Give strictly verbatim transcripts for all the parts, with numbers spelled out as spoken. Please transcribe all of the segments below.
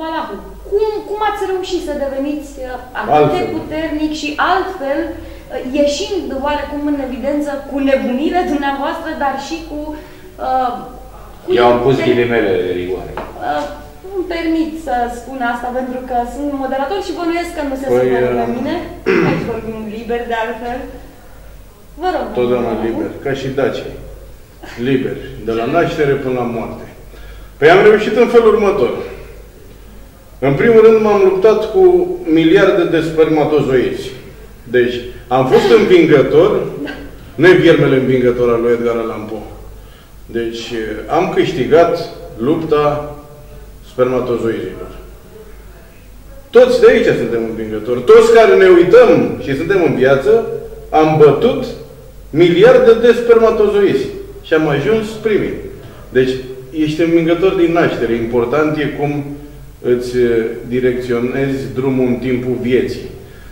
Valahu. Cum, cum ați reușit să deveniți atât de puternic și altfel, ieșind oarecum în evidență cu nebunirea dumneavoastră, dar și cu... Uh, cu Eu am pus ghilimele de rigoare. Uh, îmi permit să spun asta pentru că sunt moderator și bănuiesc că nu se păi, supără pe mine. Aici vorbim liber de altfel. Vă rog. Totdeauna liber, ca și dacii. Liber, de la naștere până la moarte. Păi am reușit în felul următor. În primul rând m-am luptat cu miliarde de spermatozoizi. Deci, am fost învingător, nu e viermele învingător al lui Edgar Allan Poe. Deci, am câștigat lupta spermatozoizilor. Toți de aici suntem învingători. Toți care ne uităm și suntem în viață, am bătut miliarde de spermatozoizi. Și am ajuns primii. Deci, ești învingător din naștere. Important e cum îți direcționezi drumul în timpul vieții.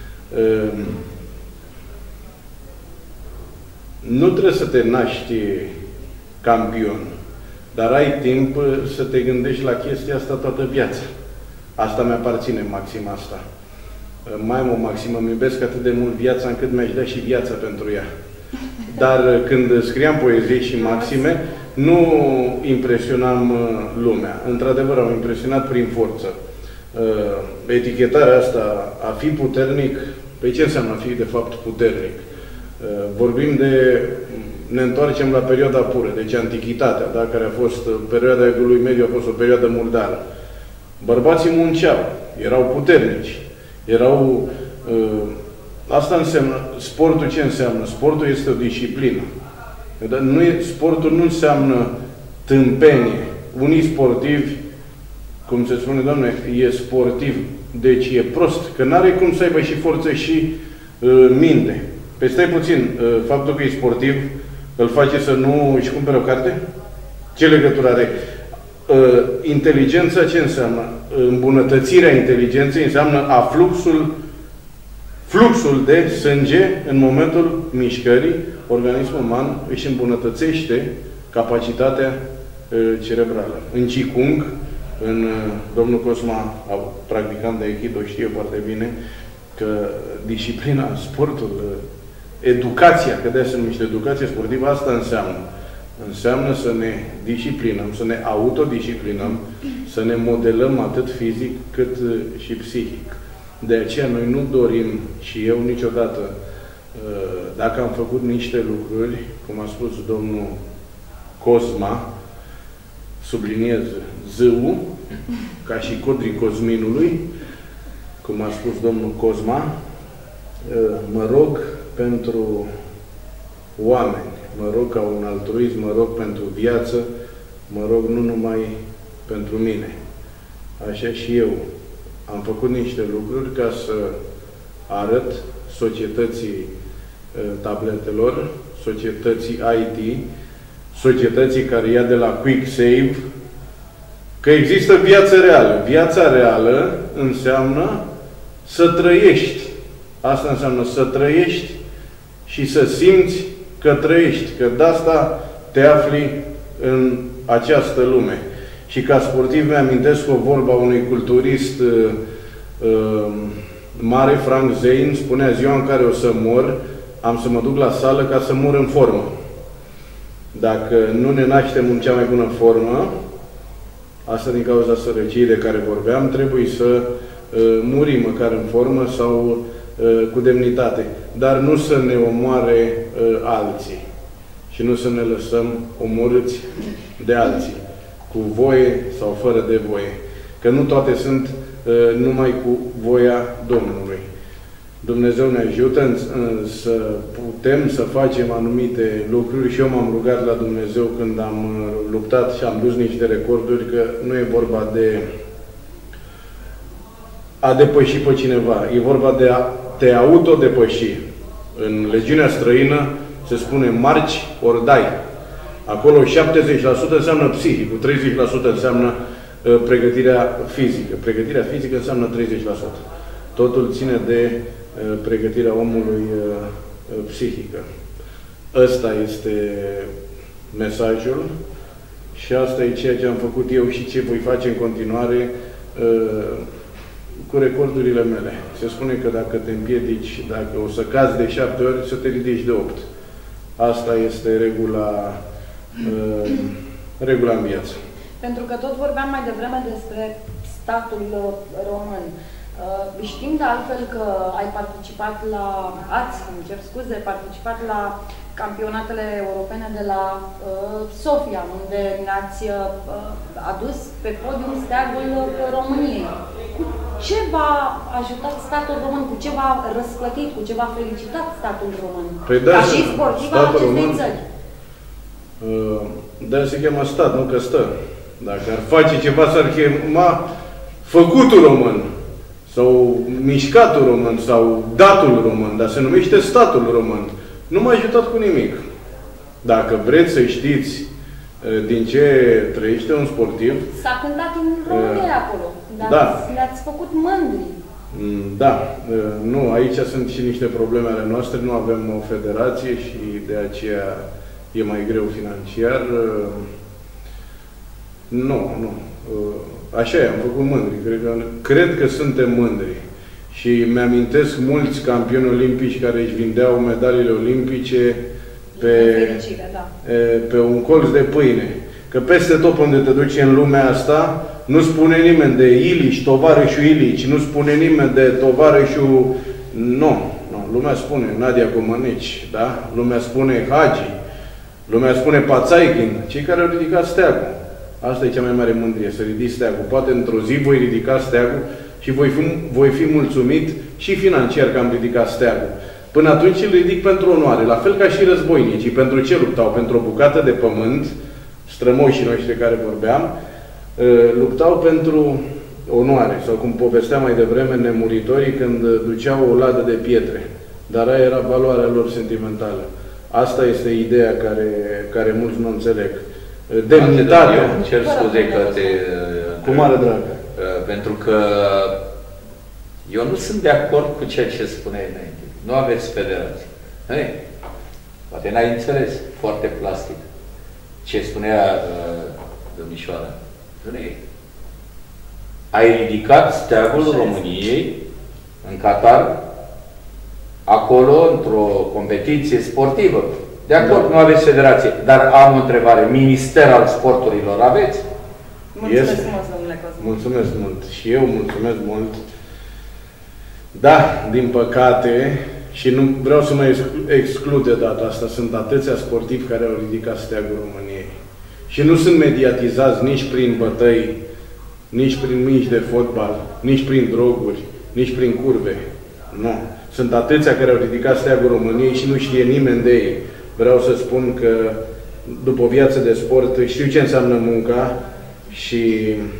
Nu trebuie să te naști campion, dar ai timp să te gândești la chestia asta toată viața. Asta mi-aparține, maxima asta. Mai am o maximă, îmi iubesc atât de mult viața încât mi-aș da și viața pentru ea. Dar când scriam poezii și maxime, nu impresionam lumea. Într-adevăr, am impresionat prin forță. Etichetarea asta, a fi puternic, pe ce înseamnă a fi de fapt puternic? Vorbim de, ne întoarcem la perioada pură, deci antichitatea, da? Care a fost, perioada Evului Mediu a fost o perioadă murdară. Bărbații munceau, erau puternici, erau... Asta înseamnă, sportul ce înseamnă? Sportul este o disciplină. Nu e, sportul nu înseamnă tâmpenie. Unii sportivi, cum se spune, Doamne, e sportiv, deci e prost, că n-are cum să aibă și forță și uh, minte. Păi stai puțin, uh, faptul că e sportiv îl face să nu își cumpere o carte? Ce legătură are? Uh, inteligența ce înseamnă? Îmbunătățirea inteligenței înseamnă afluxul Fluxul de sânge, în momentul mișcării, organismul uman își îmbunătățește capacitatea uh, cerebrală. În Qigong, în, uh, domnul Cosma, practicant de Aikido, știe foarte bine că disciplina, sportul, uh, educația, că de-aia se numește educație sportivă, asta înseamnă. Înseamnă să ne disciplinăm, să ne autodisciplinăm, să ne modelăm atât fizic cât uh, și psihic. De aceea noi nu dorim, și eu niciodată, dacă am făcut niște lucruri, cum a spus domnul Cosma, subliniez zâul, ca și codrii Cosminului, cum a spus domnul Cosma, mă rog pentru oameni, mă rog ca un altruism, mă rog pentru viață, mă rog nu numai pentru mine. Așa și eu. Am făcut niște lucruri ca să arăt societății tabletelor, societății I T, societății care ia de la Quick Save, că există viață reală. Viața reală înseamnă să trăiești. Asta înseamnă să trăiești și să simți că trăiești, că de asta te afli în această lume. Și ca sportiv mi-amintesc o vorbă a unui culturist uh, uh, mare, Frank Zane, spunea: ziua în care o să mor, am să mă duc la sală ca să mor în formă. Dacă nu ne naștem în cea mai bună formă, asta din cauza sărăciei de care vorbeam, trebuie să uh, murim măcar în formă sau uh, cu demnitate. Dar nu să ne omoare uh, alții și nu să ne lăsăm omorâți de alții, cu voie sau fără de voie. Că nu toate sunt uh, numai cu voia Domnului. Dumnezeu ne ajută în, în, să putem să facem anumite lucruri și eu m-am rugat la Dumnezeu când am uh, luptat și am dus niște recorduri, că nu e vorba de a depăși pe cineva, e vorba de a te autodepăși. În legiunea străină se spune marci ori dai. Acolo șaptezeci la sută înseamnă psihic, cu treizeci la sută înseamnă uh, pregătirea fizică. Pregătirea fizică înseamnă treizeci la sută. Totul ține de uh, pregătirea omului uh, uh, psihică. Ăsta este mesajul și asta e ceea ce am făcut eu și ce voi face în continuare, cu recordurile mele. Se spune că dacă te împiedici, dacă o să cazi de șapte ori, să te ridici de opt. Asta este regula, regula în viață. Pentru că tot vorbeam mai devreme despre statul român. Știm de altfel că ai participat la, ați, îmi cer scuze, participat la campionatele europene de la uh, Sofia, unde ne-ați uh, adus pe podium steagul României. Cu ce v-a ajutat statul român? Cu ce v-a răsplătit? Cu ce v-a felicitat statul român? Păi da, ca și sportiv al acestei român, țări. Uh, de-aia se cheamă stat, nu că stă. Dacă ar face ceva, s-ar chema făcutul român, sau mișcatul român, sau datul român, dar se numește statul român. Nu m-a ajutat cu nimic. Dacă vreți să știți din ce trăiește un sportiv... S-a cântat în România uh, acolo, dar da. le-ați făcut mândri. Da. Nu, aici sunt și niște probleme ale noastre. Nu avem o federație și de aceea e mai greu financiar. Nu, nu. Așa e, am făcut mândri. Cred că, cred că suntem mândri. Și mi-amintesc mulți campioni olimpici care își vindeau medaliile olimpice pe, fericire, da. pe un colț de pâine. Că peste tot unde te duci în lumea asta, nu spune nimeni de Ilici, tovarășul Ilici, nu spune nimeni de tovarășul... Nu, nu. Lumea spune Nadia Comăneci, da? Lumea spune Hagi, lumea spune Pațaichin, cei care au ridicat steagul. Asta e cea mai mare mândrie, să ridici steagul. Poate într-o zi voi ridica steagul și voi fi, voi fi mulțumit și financiar că am ridicat steagul. Până atunci îl ridic pentru onoare, la fel ca și războinicii. Pentru ce luptau? Pentru o bucată de pământ, strămoșii noștri care vorbeam, luptau pentru onoare, sau cum povesteam mai devreme nemuritorii când duceau o ladă de pietre. Dar aia era valoarea lor sentimentală. Asta este ideea care, care mulți nu înțeleg. Demnitatea. Eu cer scuze că te... Cu mare drag. Pentru că eu nu sunt de acord cu ceea ce spuneai înainte. Nu aveți federație. Hei, poate n-ai înțeles, foarte plastic, ce spunea uh, domnișoara. Hei, ai ridicat steagul României în Qatar, acolo, într-o competiție sportivă. De acord, da. Nu aveți federație, dar am o întrebare. Minister al sporturilor aveți? Mulțumesc este. mult, domnule Cosmin. Mulțumesc mult. Și eu mulțumesc mult. Da, din păcate, și nu vreau să mă exclud de data asta, sunt atâția sportivi care au ridicat steagul României. Și nu sunt mediatizați nici prin bătăi, nici prin mici de fotbal, nici prin droguri, nici prin curve. Nu. Sunt atâția care au ridicat steagul României și nu știe nimeni de ei. Vreau să spun că după o viață de sport știu ce înseamnă munca și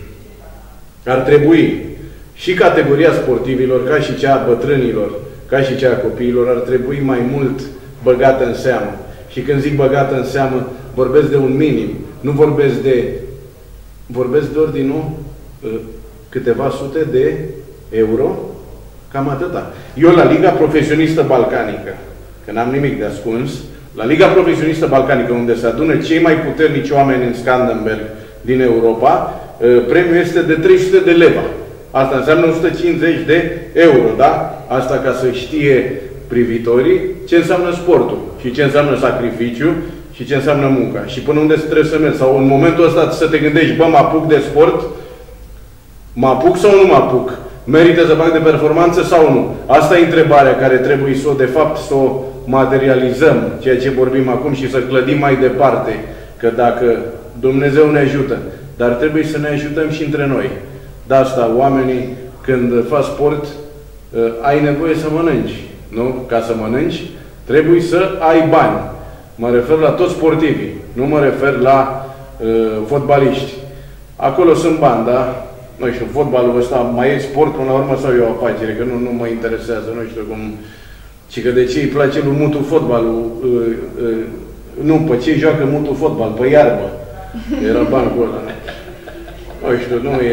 ar trebui și categoria sportivilor, ca și cea a bătrânilor, ca și cea a copiilor, ar trebui mai mult băgată în seamă. Și când zic băgată în seamă, vorbesc de un minim. Nu vorbesc de... Vorbesc de ordinul câteva sute de euro, cam atâta. Eu la Liga Profesionistă Balcanică, că n-am nimic de ascuns, la Liga Profesionistă Balcanică, unde se adună cei mai puternici oameni în Skanderberg din Europa, premiul este de trei sute de leva. Asta înseamnă o sută cincizeci de euro, da? Asta ca să știe privitorii ce înseamnă sportul și ce înseamnă sacrificiu și ce înseamnă munca. Și până unde trebuie să mergi. Sau în momentul ăsta să te gândești, bă, mă apuc de sport? Mă apuc sau nu mă apuc? Merită să fac de performanță sau nu? Asta e întrebarea care trebuie să o, de fapt, să o materializăm, ceea ce vorbim acum, și să clădim mai departe. Că dacă Dumnezeu ne ajută, dar trebuie să ne ajutăm și între noi. De asta, oamenii, când fac sport, ai nevoie să mănânci. Nu? Ca să mănânci, trebuie să ai bani. Mă refer la toți sportivii. Nu mă refer la uh, fotbaliști. Acolo sunt bani, da? Nu știu, fotbalul ăsta mai e sport până la urmă sau e o afacere? Că nu, nu mă interesează, nu știu cum... Și că de ce îi place lui Mutu fotbalul? Uh, uh, nu, pe ce joacă Mutu fotbal? Pe iarbă. Era bani cu ăla. Nu știu, nu e...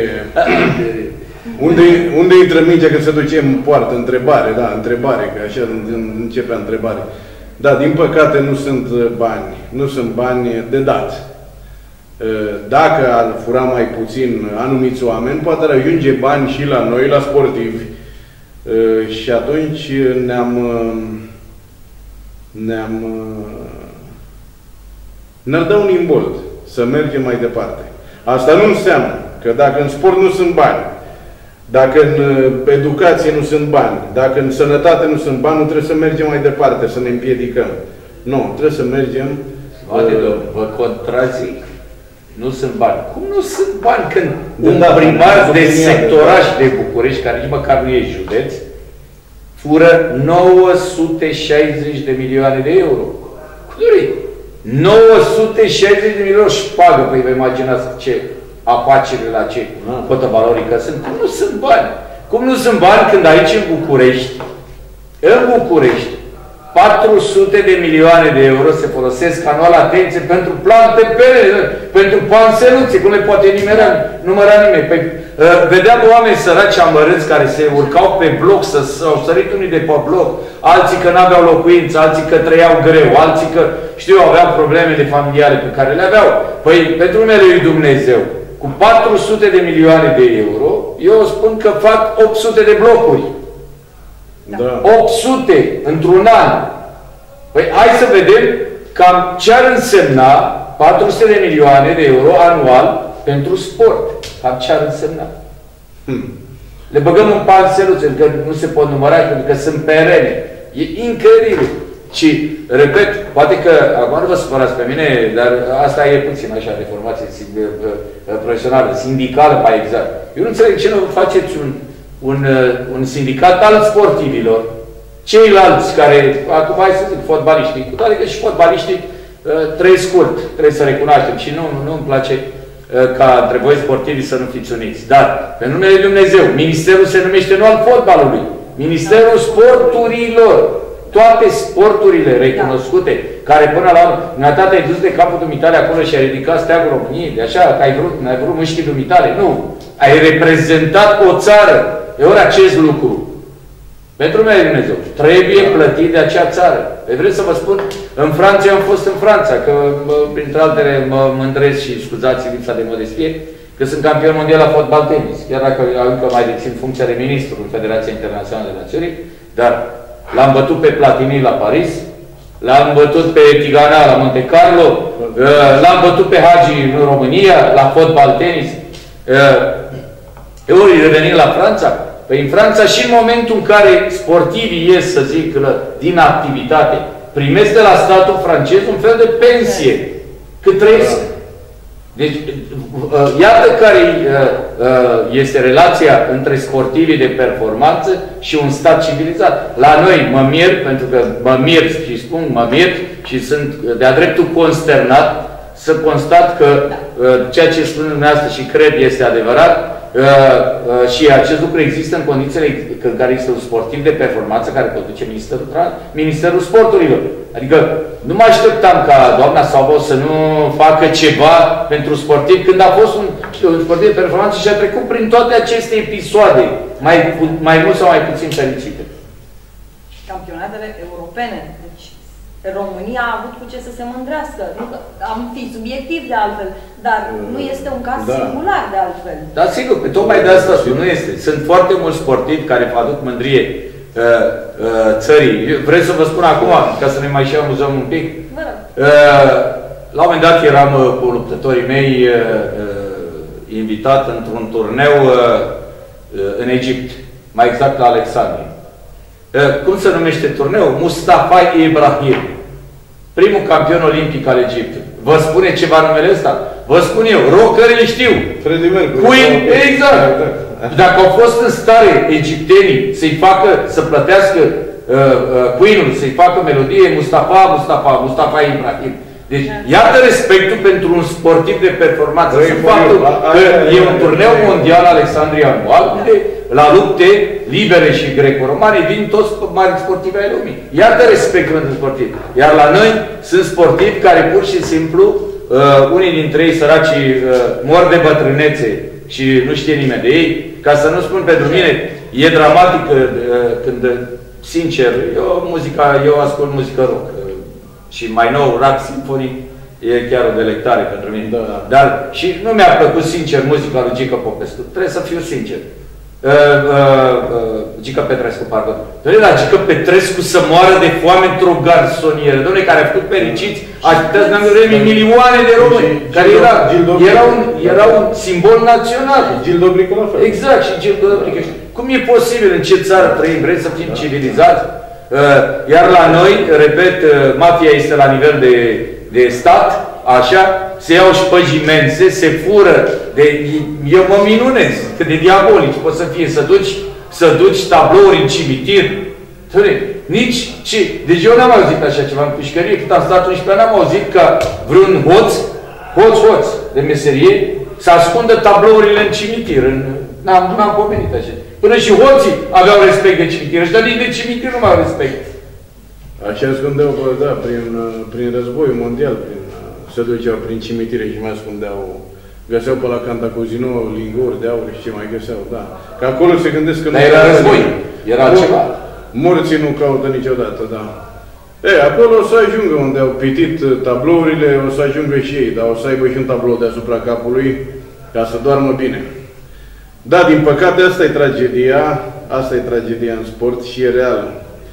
Unde, unde intră mingea când se duce în poartă? Întrebare, da, întrebare, că așa începea întrebare. Da, din păcate nu sunt bani, nu sunt bani de dat. Dacă ar fura mai puțin anumiți oameni, poate ar ajunge bani și la noi, la sportivi. Și atunci ne-am ne-am ne-ar da un imbold să mergem mai departe. Asta nu înseamnă că dacă în sport nu sunt bani, dacă în educație nu sunt bani, dacă în sănătate nu sunt bani, nu trebuie să mergem mai departe, să ne împiedicăm. Nu, trebuie să mergem... Uh, vă contrazic. Nu sunt bani. Cum nu sunt bani când un primar de sectoraș de București, care nici măcar nu e județ, fură nouă sute șaizeci de milioane de euro? nouă sute șaizeci de milioane șpagă. Păi vă imaginați ce afaceri la ce cotă valorică sunt. Cum nu sunt bani? Cum nu sunt bani când aici în București, în București, patru sute de milioane de euro se folosesc anual, atenție, pentru plante perene, pentru panseluțe, cum le poate numera, număra nimeni. Păi, uh, vedeam oameni săraci amărâți care se urcau pe bloc, să s-au sărit unii de pe bloc, alții că n-aveau locuință, alții că trăiau greu, alții că, știu, aveau probleme de familiale pe care le aveau. Păi, pentru numele lui Dumnezeu, cu patru sute de milioane de euro, eu spun că fac opt sute de blocuri. Da. opt sute într-un an. Păi hai să vedem cam ce ar însemna patru sute de milioane de euro anual pentru sport. Cam ce ar însemna. Hmm. Le băgăm în panseluțe, că nu se pot număra, pentru că sunt perene. E incredibil. Și, repet, poate că, acum nu vă supărați pe mine, dar asta e puțin așa de formație profesională, sindicală mai exact. Eu nu înțeleg ce nu faceți un Un, un sindicat al sportivilor, ceilalți care, acum hai să zic, fotbaliștii, cu toate că și fotbaliștii uh, trăiesc scurt, trebuie să recunoaștem și nu, nu îmi place uh, ca între voi sportivii să nu fiți uniți. Dar, pe numele Lui Dumnezeu, ministerul se numește nu al fotbalului, Ministerul Sporturilor. Toate sporturile recunoscute, da. Care până la urmă, dumneata te-ai dus de capul dumitale acolo și ai ridicat steagul României, de așa, că ai vrut, n-ai vrut mâșchii dumitale. Nu. Ai reprezentat o țară. E ori acest lucru. Pentru mine, Dumnezeu, trebuie plătit de acea țară. Pe vreau să vă spun, în Franța, eu am fost în Franța, că printre altele mă mândresc și scuzați lipsa de modestie, că sunt campion mondial la fotbal tenis, chiar dacă încă mai dețin funcția de ministru în Federația Internațională de Națiuni, dar l-am bătut pe Platini la Paris, l-am bătut pe Tigana la Monte Carlo, l-am bătut pe Hagi în România, la fotbal tenis. Ori revenim la Franța, păi în Franța și în momentul în care sportivii ies, să zic, din activitate, primesc de la statul francez un fel de pensie, cât trăiesc. Deci, iată care este relația între sportivii de performanță și un stat civilizat. La noi mă mir, pentru că mă mir și spun mă mir și sunt de-a dreptul consternat să constat că ceea ce spun dumneavoastră și cred este adevărat, și acest lucru există în condițiile în care este un sportiv de performanță care conduce Ministerul, Ministerul Sporturilor. Adică nu mă așteptam ca doamna Sabo să nu facă ceva pentru sportiv când a fost un, un sportiv de performanță și a trecut prin toate aceste episoade, mai, mai mult sau mai puțin fericite. Campionatele europene. Deci România a avut cu ce să se mândrească. Nu că am fi subiectiv de altfel, dar nu este un caz da. singular de altfel. Da, sigur, pe tocmai de asta nu este. Sunt foarte mulți sportivi care aduc mândrie uh, uh, țării. Vreți să vă spun acum, ca să ne mai și amuzăm un pic? Uh, la un moment dat eram uh, cu luptătorii mei uh, uh, invitat într-un turneu uh, uh, în Egipt, mai exact la Alexandria. Uh, cum se numește turneul? Mustafa Ibrahim. Primul campion olimpic al Egiptului. Vă spune ceva numele ăsta? Vă spun eu, rocării știu. Queen, exact. Dacă au fost în stare egiptenii să-i facă, să plătească uh, uh, Queen-ul, să-i facă melodie, Mustafa, Mustafa, Mustafa Ibrahim. Deci, iată respectul pentru un sportiv de performanță. Sunt faptul că e un turneu mondial Alexandria anual, unde la lupte libere și greco-romane vin toți mari sportivi ai lumii. Iată respectul pentru sportivi. Iar la noi sunt sportivi care pur și simplu, uh, unii dintre ei săracii uh, mor de bătrânețe și nu știe nimeni de ei. Ca să nu spun pentru mine, e dramatic uh, când, sincer, eu, muzica, eu ascult muzică rock. Și mai nou, Rock Symphony, E chiar o delectare pentru mine. Da. Dar și nu mi-a plăcut sincer muzica lui Gică Popescu. Trebuie să fiu sincer. Uh, uh, uh, Gică Petrescu, pardon. Dom'le, la Gică Petrescu să moară de foame într-o garsonieră. Dom'le, care a făcut fericiți, așteptați milioane de români. Care era, era, un, era un simbol național. Gil Dobrică la fel. Exact, și Gil Dobrică. Cum e posibil, în ce țară trăim, vrem să fim civilizați? Uh, iar la noi, repet, uh, mafia este la nivel de, de stat, așa, se iau șpăgi imense, se fură, de, eu mă minunez cât de diabolici pot să fie, să duci, să duci tablouri în cimitir. Nici, și, deci eu n-am auzit așa ceva în pușcărie, cât am stat unsprezece ani, n-am auzit că vreun hoț, hoț, hoț de meserie, să ascundă tablourile în cimitir. În, n-am pomenit așa. Până și hoții aveau respect de cimitir, ăștia nici de cimitir nu mai au respect. Așa ascundeau, da, prin, prin războiul mondial, prin, se duceau prin cimitire și mai ascundeau, găseau pe la Cantacuzino linguri de aur și ce mai găseau, da. Că acolo se gândesc că nu... Dar era război, era ceva. Morții nu caută niciodată, da. E, acolo o să ajungă unde au pitit tablourile, o să ajungă și ei, dar o să aibă și un tablou deasupra capului ca să doarmă bine. Da, din păcate, asta e tragedia, asta e tragedia în sport și e reală.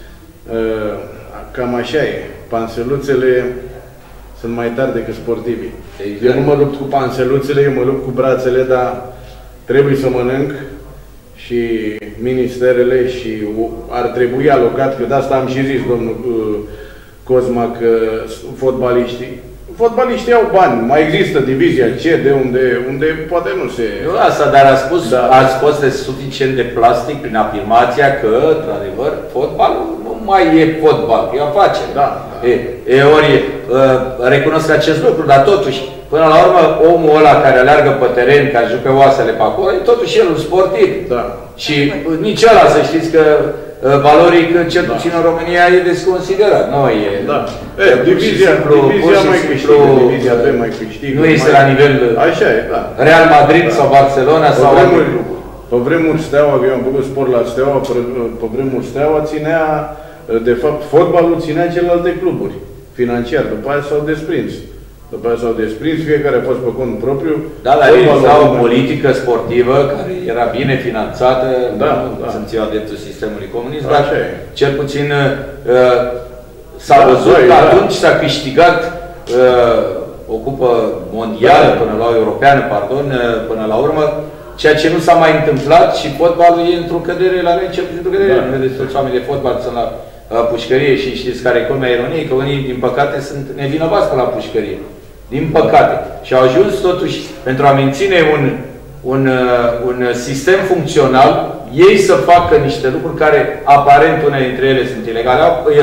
Cam așa e. Panseluțele sunt mai tari decât sportivii. Exact. Eu nu mă lupt cu panseluțele, eu mă lupt cu brațele, dar trebuie să mănânc și ministerele și ar trebui alocat, că de asta am și zis, domnul Cosma, că fotbaliștii Fotbaliștii au bani, mai există divizia C, de unde, unde poate nu se... Nu asta, dar a spus, da. Ați fost de suficient de plastic prin afirmația că, într-adevăr, fotbalul nu mai e fotbal, e afacere. Da. E, e, ori, uh, recunosc acest lucru, dar totuși, până la urmă, omul ăla care aleargă pe teren, care jucă oasele pe acolo, e totuși el un sportiv. Da. Și nici ăla, să știți că valoric, cel puțin da. În România, e desconsiderat. Nu e... Da. E, divizia, simplu, divizia mai câștigă, divizia B mai câștigă. Nu este mai... la nivel Așa e, da. Real Madrid da. Sau Barcelona pe sau... Vremuri, pe vremuri Steaua, eu am făcut sport la Steaua, pe, pe vremuri Steaua ținea, de fapt, fotbalul ținea celelalte cluburi financiar. După aia s-au desprins. După aia s-au desprins, fiecare a fost pe cont propriu. Da, dar exista o politică sportivă care era bine finanțată, da, nu da. sunt eu adeptul sistemului comunist, dar așa cel puțin uh, s-a da, văzut da, că da. atunci s-a câștigat uh, o cupă mondială, da. Până la o europeană, pardon, uh, până la urmă, ceea ce nu s-a mai întâmplat și fotbalul e într-o cădere la noi, cel puțin într-o cădere. Da. Nu vedeți toți oamenii de fotbal sunt la uh, pușcărie și știți care e culmea ironiei, că unii, din păcate, sunt nevinovați pe la pușcărie. Din păcate. Și au ajuns totuși, pentru a menține un, un, un sistem funcțional, ei să facă niște lucruri care, aparent, unele dintre ele sunt ilegale,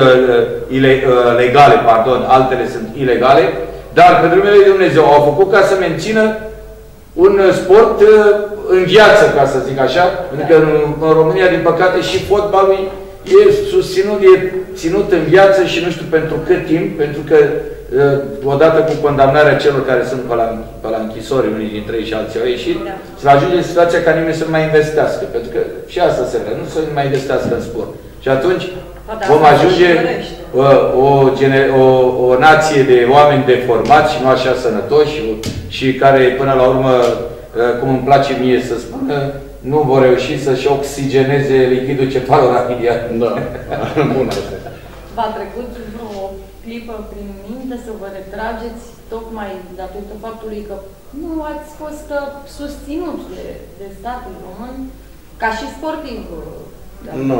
legale, pardon, altele sunt ilegale, dar, pentru numele lui Dumnezeu, au făcut ca să mențină un sport în viață, ca să zic așa, pentru că în, în România, din păcate, și fotbalul e susținut, e ținut în viață și nu știu pentru cât timp, pentru că odată cu condamnarea celor care sunt pe la, pe la închisori, unii dintre ei și alții au ieșit, da. Să ajunge în situația ca nimeni să nu mai investească. Pentru că și asta se vrea, nu să nu mai investească în sport. Și atunci da, vom ajunge o, o, o, o nație de oameni deformați și nu așa sănătoși și care, până la urmă, cum îmi place mie să spună, nu vor reuși să-și oxigeneze lichidul cefalorachidal. Da, bun asta. V-a trecut vreo clipă prin minte să vă retrageți tocmai datorită faptului că nu ați fost susținuți de, de statul român ca și sportiv? Nu.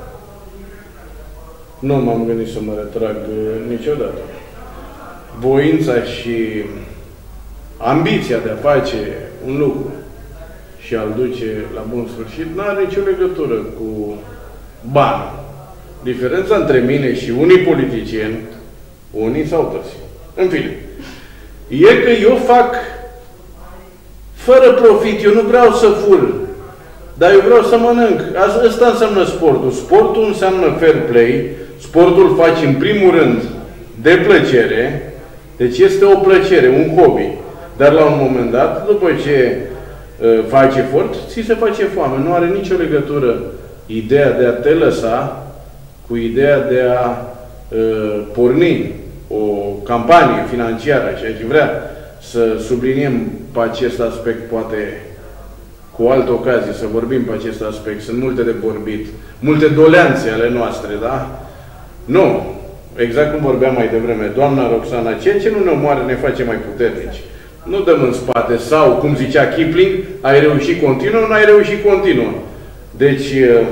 Nu m-am gândit să mă retrag niciodată. Voința și ambiția de a face un lucru și a-l duce la bun sfârșit nu are nicio legătură cu bani. Diferența între mine și unii politicieni, unii sau toți, în fine, e că eu fac fără profit, eu nu vreau să fur, dar eu vreau să mănânc. Asta înseamnă sportul. Sportul înseamnă fair play, sportul faci în primul rând de plăcere, deci este o plăcere, un hobby. Dar la un moment dat, după ce uh, faci efort, ți se face foame. Nu are nicio legătură ideea de a te lăsa cu ideea de a uh, porni o campanie financiară și aș vrea să subliniem pe acest aspect, poate cu altă ocazie, să vorbim pe acest aspect. Sunt multe de vorbit, multe doleanțe ale noastre, da? Nu. Exact cum vorbeam mai devreme, doamna Roxana, ceea ce nu ne omoară ne face mai puternici. Nu dăm în spate sau, cum zicea Kipling, ai reușit continuă, nu ai reușit continuă. Deci,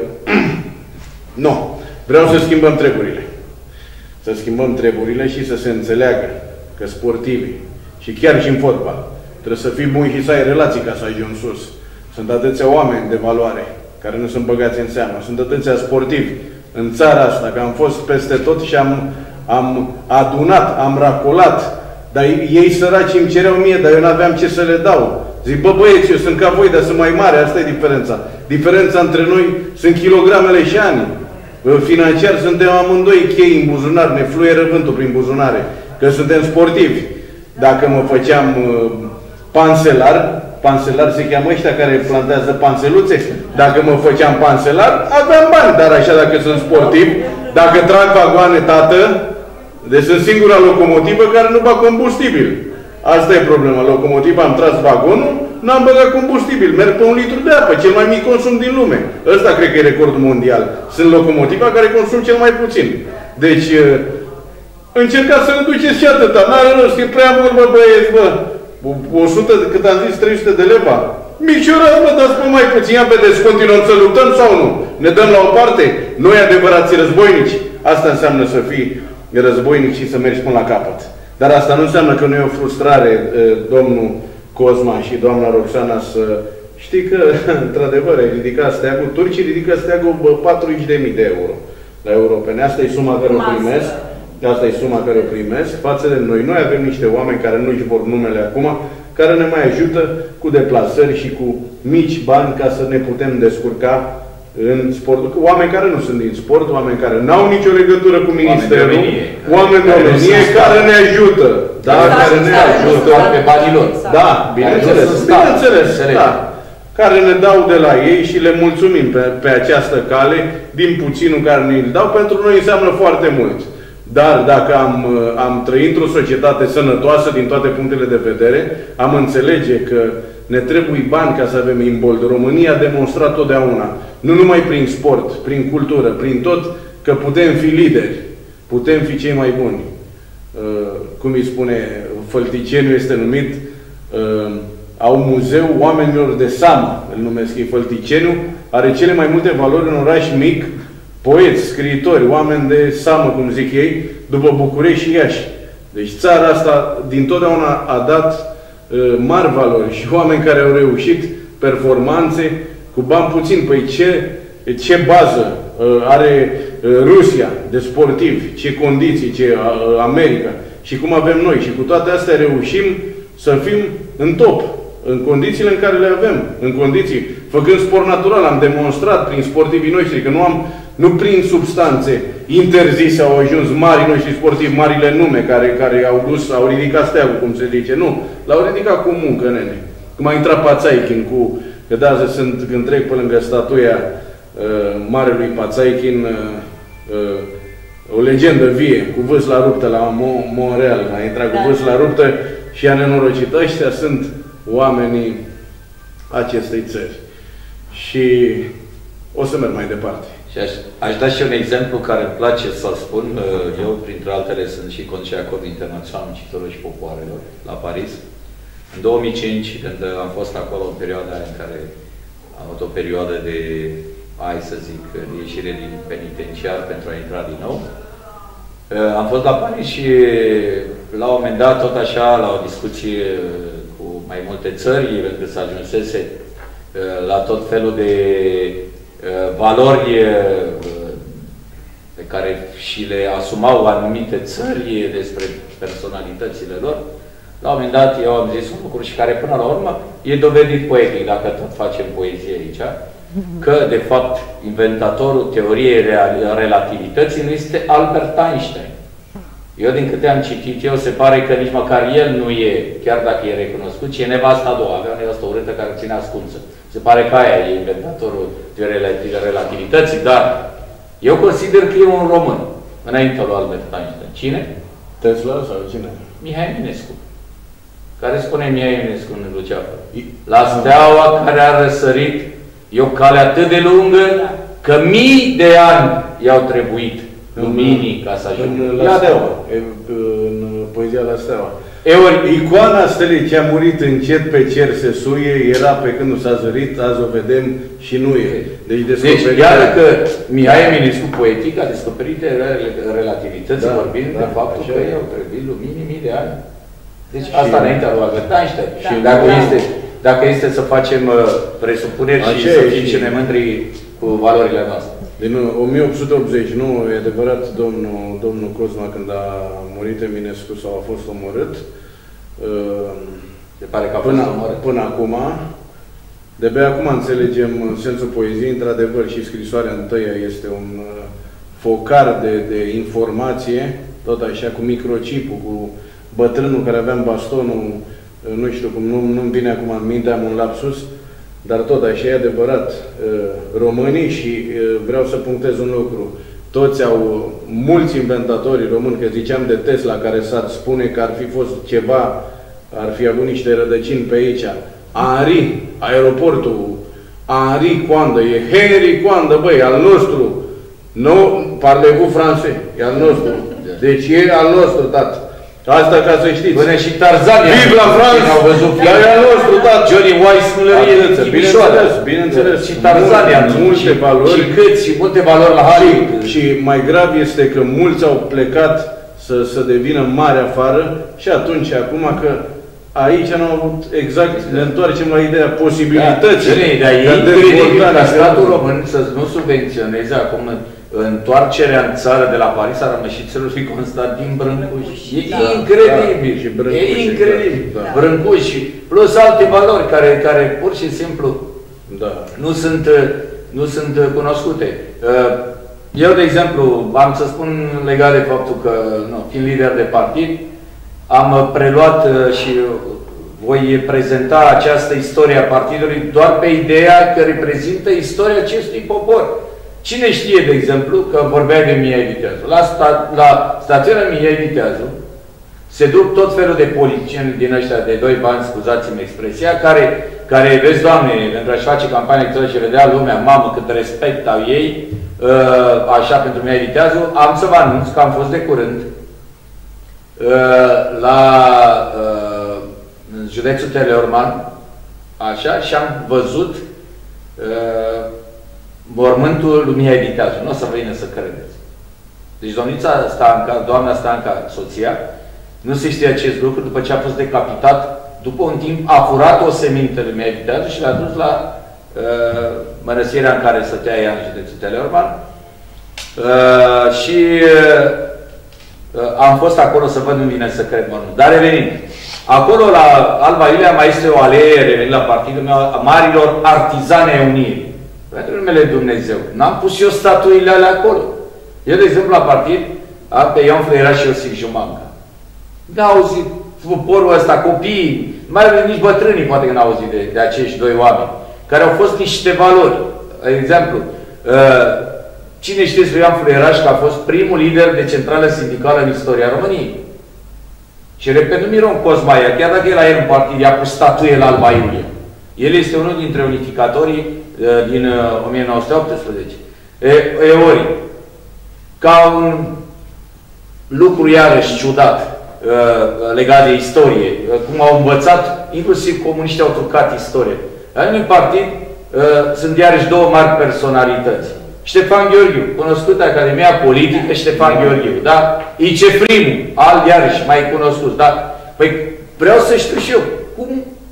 nu. Vreau să schimbăm treburile. Să schimbăm treburile și să se înțeleagă că sportivii, și chiar și în fotbal, trebuie să fii bun și să ai relații ca să ajungi sus. Sunt atâția oameni de valoare care nu sunt băgați în seamă. Sunt atâția sportivi în țara asta, că am fost peste tot și am, am adunat, am racolat. Dar ei săraci îmi cereau mie, dar eu n-aveam ce să le dau. Zic, bă băieți, eu sunt ca voi, dar sunt mai mare, asta e diferența. Diferența între noi sunt kilogramele și ani. Financiar suntem amândoi chei în buzunar, ne fluieră vântul prin buzunare, că suntem sportivi. Dacă mă făceam uh, panselar, panselar se cheamă ăștia care plantează panseluțe, dacă mă făceam panselar, aveam bani, dar așa dacă sunt sportiv, dacă trag vagoane, tată, deci sunt singura locomotivă care nu bag combustibil. Asta e problema. Locomotiva, am tras vagonul, n-am băgat combustibil. Merg pe un litru de apă, cel mai mic consum din lume. Ăsta cred că e recordul mondial. Sunt locomotiva care consum cel mai puțin. Deci, încercați să reduceți și atâta. N-are rost, e prea mult, bă, băieți, bă. o sută, cât am zis, trei sute de leva. Micșorați, mă, dați pe mai puțin. Ia vedeți, continuăm să luptăm sau nu? Ne dăm la o parte? Noi adevărați războinici. Asta înseamnă să fii războinic și să mergi până la capăt. Dar asta nu înseamnă că nu e o frustrare, domnul Cosma și doamna Roxana, să știi că, într-adevăr, ai ridicat steagul. Turcii ridică steagul patruzeci de mii de euro la europene. Asta e suma care o primesc. Asta e suma care o primesc față de noi. Noi avem niște oameni care nu-și vor numele acum, care ne mai ajută cu deplasări și cu mici bani ca să ne putem descurca în sport. Oameni care nu sunt din sport, oameni care n-au nicio legătură cu ministerul, oameni de omenie care ne ajută. Da, care ne ajută pe banii lor. Da, bineînțeles. Bineînțeles, da. Care ne dau de la ei și le mulțumim pe, pe această cale, din puținul care ne-l dau, pentru noi înseamnă foarte mult. Dar dacă am, am trăit într-o societate sănătoasă din toate punctele de vedere, am înțelege că ne trebuie bani ca să avem imbold. România a demonstrat totdeauna, nu numai prin sport, prin cultură, prin tot, că putem fi lideri, putem fi cei mai buni. Uh, cum îi spune, Fălticeniu este numit, uh, au muzeu oamenilor de seamă, îl numesc ei Fălticeniu, are cele mai multe valori în oraș mic, poeți, scriitori, oameni de seamă, cum zic ei, după București și Iași. Deci țara asta dintotdeauna a dat uh, mari valori și oameni care au reușit performanțe cu bani puțin. Păi ce, ce bază uh, are uh, Rusia de sportivi, ce condiții, ce uh, America și cum avem noi. Și cu toate astea reușim să fim în top, în condițiile în care le avem, în condiții, făcând sport natural, am demonstrat prin sportivii noștri că nu am nu prin substanțe interzise au ajuns mari noștri sportivi, marile nume care, care au dus, au ridicat steagul, cum se zice. Nu. L-au ridicat cu muncă, nene. Cum a intrat Pațaichin cu... Că de azi sunt, când trec pe lângă statuia uh, marelui Pațaichin, uh, uh, o legendă vie, cu vâsla ruptă la Montreal. A intrat cu vâsla ruptă și a nenorocit. Ăștia sunt oamenii acestei țări. Și o să merg mai departe. Și aș, aș da și un exemplu care îmi place să-l spun. Eu, printre altele, sunt și conciliator internațional muncitorul și popoarelor la Paris. În două mii cinci, când am fost acolo în perioada în care am avut o perioadă de, hai să zic, de ieșire din penitenciar pentru a intra din nou, am fost la Paris și la un moment dat, tot așa, la o discuție cu mai multe țări, pentru că s-a ajunsese la tot felul de valori pe care și le asumau anumite țări despre personalitățile lor. La un moment dat eu am zis un lucru și care până la urmă e dovedit poetic, dacă tot facem poezie aici, că de fapt inventatorul teoriei relativității nu este Albert Einstein. Eu din câte am citit eu, se pare că nici măcar el nu e, chiar dacă e recunoscut, ci e nevasta a doua, avea o nevastă urâtă care ține ascunsă. Se pare că aia e inventatorul teoriei relativității, dar eu consider că e un român, înainte lui Albert Einstein. Cine? Tesla sau cine? Mihai Eminescu. Care spune Mihai Eminescu în Luceafă? La steaua care a răsărit e o cale atât de lungă că mii de ani i-au trebuit luminii ca să ajungă. În La Steaua, în poezia La Steaua. E ori, icoana stelei ce a murit încet pe cer se suie, era pe când nu s-a zărit, azi o vedem și nu e. Deci, deci iară că Mihai Eminescu, poetic, a descoperit relativității, da, vorbind da, de faptul că i-au trebuit luminii mii de ani. Deci și asta înaintea lui Albert Einstein. Da. Și dacă, da. este, dacă este să facem uh, presupuneri și să fim și ne mândri cu valorile noastre. Din o mie opt sute optzeci și nouă, e adevărat, domnul, domnul Cosma, când a murit Eminescu sau a fost omorât, se pare că a fost până, omorât. Până acum, de-abia acum înțelegem sensul poeziei, într-adevăr, și scrisoarea întâia este un focar de, de informație, tot așa, cu microchipul, cu bătrânul care avea în bastonul, nu știu cum, nu, nu-mi vine acum în minte, am un lapsus, dar tot așa e adevărat, românii, și vreau să punctez un lucru, toți au, mulți inventatori români, că ziceam de Tesla, care s-ar spune că ar fi fost ceva, ar fi avut niște rădăcini pe aici, Henri, aeroportul, Henri Coandă, e Henry Coandă, băi, al nostru, nu, parlez-vous français, e al nostru, deci e al nostru, tată. Asta ca să știți. Până și Tarzan. Vive la France! Au văzut la ea nostru, da. Johnny Weissmuller e bineînțeles, bineînțeles. Și Tarzan i-a multe valori. Și câți, și multe valori la Hollywood. Și, și mai grav este că mulți au plecat să, să devină mari afară și atunci, acum că aici nu au avut exact, ne întoarcem la ideea posibilității. Da, dar e incredibil ca statul român să nu subvenționeze acum întoarcerea în țară de la Paris a rămășițelor lui Constantin Brâncuș. E da, incredibil. Da, și e incredibil. Da. Brâncuș plus alte valori care, care pur și simplu da. nu, sunt, nu sunt cunoscute. Eu, de exemplu, am să spun legat de faptul că, nu, fiind lider de partid, am preluat și voi prezenta această istorie a partidului doar pe ideea că reprezintă istoria acestui popor. Cine știe, de exemplu, că vorbeai de Mihai Viteazu. La, sta, la stațiunea Mihai Viteazu se duc tot felul de politicieni din ăștia de doi bani, scuzați-mi expresia, care, care, vezi, Doamne, pentru a-și face campanie electorală și vedea lumea, mamă, cât respect au ei, așa, pentru Mihai Viteazu, am să vă anunț că am fost de curând la în județul Teleorman, așa, și am văzut mormântul lui Mihai Viteazu. Nu o să vină să credeți. Deci domnița Stanca, doamna Stanca, soția, nu se știe acest lucru, după ce a fost decapitat, după un timp a furat o seminte lui Mihai Viteazu și l-a dus la uh, mărăsirea în care stătea ea în județul Teleorman. Uh, și uh, am fost acolo să văd, nu vine să cred mormânt. Dar revenind, acolo la Alba Iulia mai este o alee, revenind la partidul meu, a marilor artizane ai Unirii. Pentru numele Dumnezeu. N-am pus eu statuile alea acolo. Eu, de exemplu, la partid, pe Ion Fleiera și Iosif Jumanca. N-au auzit poporul ăsta, copiii, mai ales nici bătrânii, poate că n-au auzit de, de acești doi oameni, care au fost niște valori. De exemplu, uh, cine știe despre Ion Fleiera că a fost primul lider de centrală sindicală în istoria României. Și repet, nu Miron Cosmaia, chiar dacă el a el în partid, i-a pus statuie la Alba Iulia. El este unul dintre unificatorii din o mie nouă sute optsprezece. E, e ori, ca un lucru iarăși ciudat legat de istorie, cum au învățat, inclusiv comuniștii au trucat istorie. La unui partid sunt iarăși două mari personalități. Ștefan Gheorghiu, cunoscut de Academia Politică, Ștefan Gheorghiu, da? Icefrimul, alt iarăși mai cunoscut, da? Păi vreau să știu și eu, cum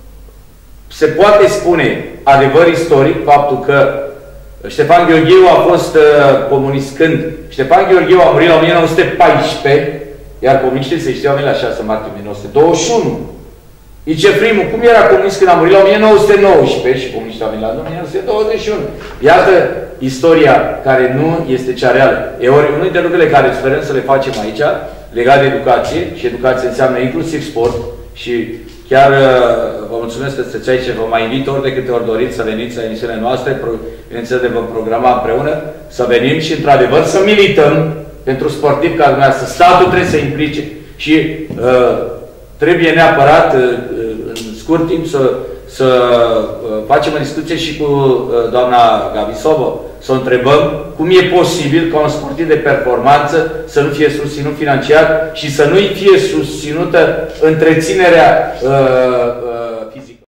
se poate spune adevăr istoric faptul că Ștefan Gheorghiu a fost uh, comunist când Ștefan Gheorghiu a murit la o mie nouă sute paisprezece, iar comuniștii se știau la șase martie o mie nouă sute douăzeci și unu. Icefrimul, cum era comunist când a murit la o mie nouă sute nouăsprezece și comuniștii au venit la o mie nouă sute douăzeci și unu. Iată istoria care nu este cea reală. E ori unul dintre lucrurile care sperăm să le facem aici, legat de educație, și educație înseamnă inclusiv sport, și chiar vă mulțumesc că sunteți aici și vă mai invit ori de câte ori doriți să veniți la emisiunile noastre, bineînțeles de vom programa împreună, să venim și într-adevăr să milităm pentru sportivi ca dumneavoastră. Statul trebuie să implice. Și uh, trebuie neapărat, uh, în scurt timp, să, să uh, facem o discuție și cu uh, doamna Gavisovă, să o întrebăm cum e posibil ca un sportiv de performanță să nu fie susținut financiar și să nu-i fie susținută întreținerea uh, uh,